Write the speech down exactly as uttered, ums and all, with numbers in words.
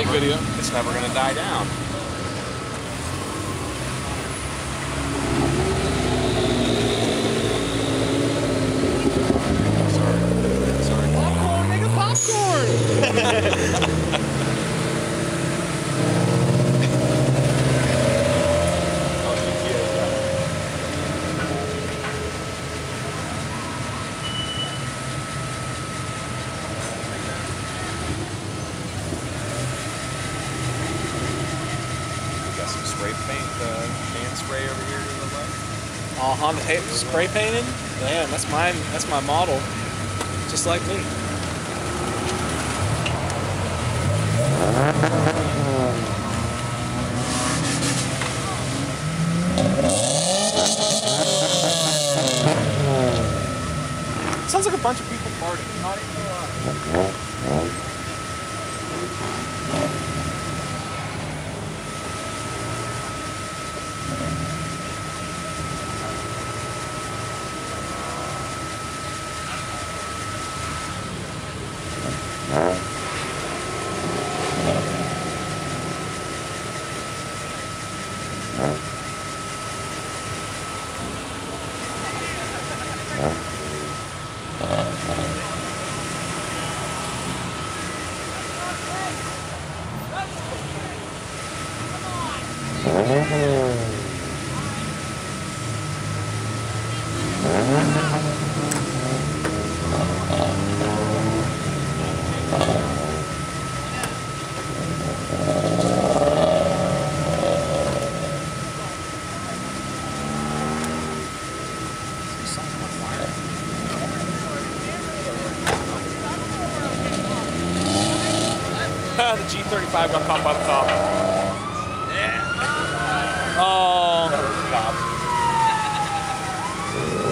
never, video. It's never gonna die down. Sorry. Sorry. Popcorn, nigga, popcorn! Oh, G T A, yeah. We got some spray paint, uh, can spray over here to the left. Oh, Honda paint, spray painted? Damn, that's mine. That's my model. Just like me. Sounds like a bunch of people partying. Not even gonna lie. The G thirty-five got caught by the cop. Yeah. Oh. Cop.